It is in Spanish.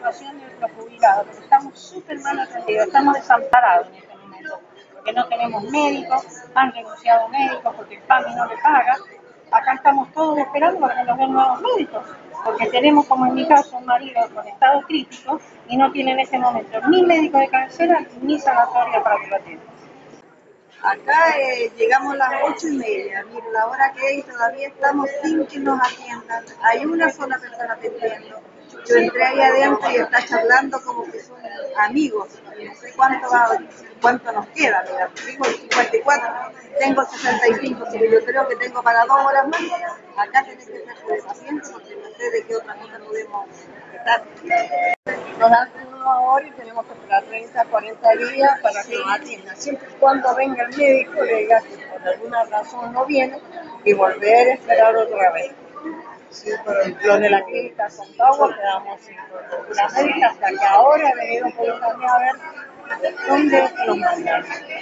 situación de nuestros jubilados, porque estamos súper mal atendidos, estamos desamparados en este momento, porque no tenemos médicos, han renunciado médicos porque el PAMI no le paga. Acá estamos todos esperando para que nos den nuevos médicos, porque tenemos, como en mi caso, un marido con estado crítico y no tiene en este momento ni médico de cabecera ni sanatoria para que lo atienda. Acá llegamos a las 8:30, mira la hora que es y todavía estamos sin que nos atiendan. Hay una sola persona atendiendo. Yo entré ahí adentro y está charlando como que son amigos. No sé cuánto nos queda, mira, digo el 54, tengo 65, pero yo creo que tengo para 2 horas más. Acá tenés que ser de paciente porque no sé de qué otra cosa podemos estar. Nos dan una hora y tenemos que esperar 30, 40 días para que nos atiendan. Siempre y cuando venga el médico le diga que por alguna razón no viene y volver a esperar otra vez. Sí, pero los de la clínica Contagua quedamos sin cobertura médica hasta que ahora he venido por a ver dónde nos mandan.